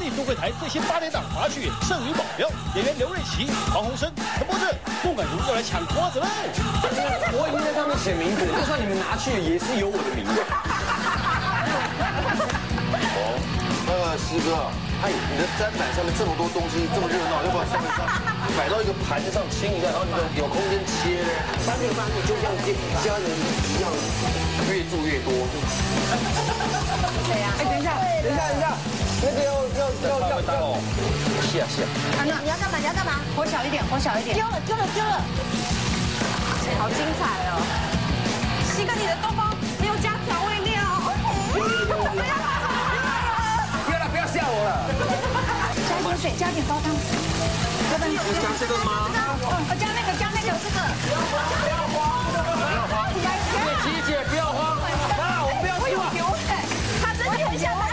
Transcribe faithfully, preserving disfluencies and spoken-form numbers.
印度柜台最新八点档华剧《剩余保镖》，演员刘瑞琦、黄鸿升、陈柏正、孟耿如又来抢锅子喽！ 我已经在上面写名字，就算你们拿去也是有我的名字。 哦，那个师哥，哎，你的砧板上面这么多东西，这么热闹，要不要上面上摆到一个盘子上清一下，然后你们有空间切呢？三个饭就像家人一样，越住越多。 对呀。 哎，等一下，等一下，等一下，那个要要要要要，是啊是啊。 啊，那你要干嘛？你要干嘛？火小一点，火小一点。丢了，丢了，丢了！好精彩哦！西哥，你的东方没有加调味料。 不要了，不要吓我了。 加一点水，加一点高汤。要不然是加这个吗？ 哦，加那个，加那个，这个。不要慌，不要慌。 姐姐不要慌，妈，我不要慌。 他真的很像。